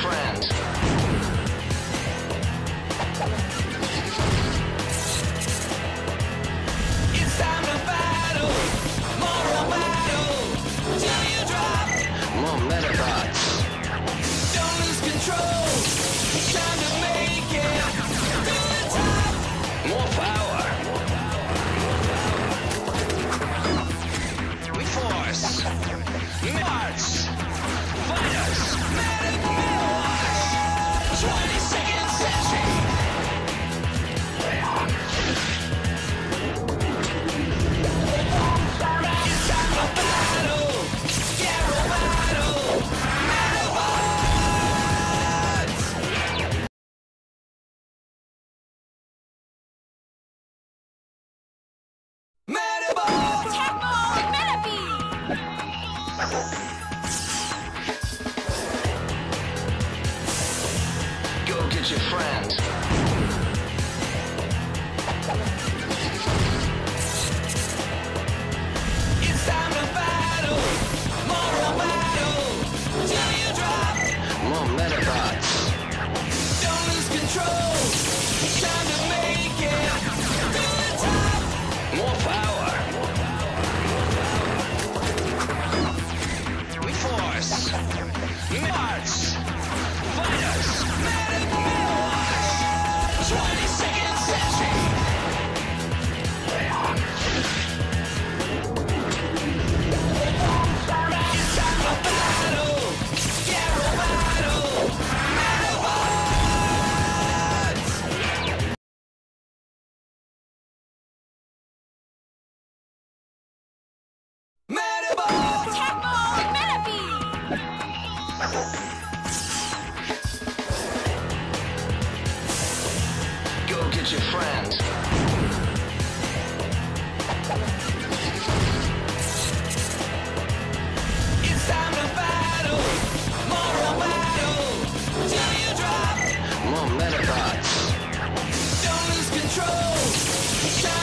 friend. It's time to battle. Moral battle. Till you drop. More Metabots. Don't lose control. It's time to make it to the top. More power. We force. March. Fighters. Metabots. 22nd century. It's time for battle. Scarrow battle. Metabots. Metabots. Attack mode, Metabeam! Go get your friend. It's time to battle. Moral battle. Till you drop. More Metabots. Don't lose control. It's time to make it to the top. More power. We force. March. Fighters. Metabots. 22nd century. It's time for battle. Scarrow battle. Metabots. Metabots. Attack mode, Metabeam! Go get your friend. It's time to battle. Moral battle. Till you drop. More Metabots. Don't lose control. It's time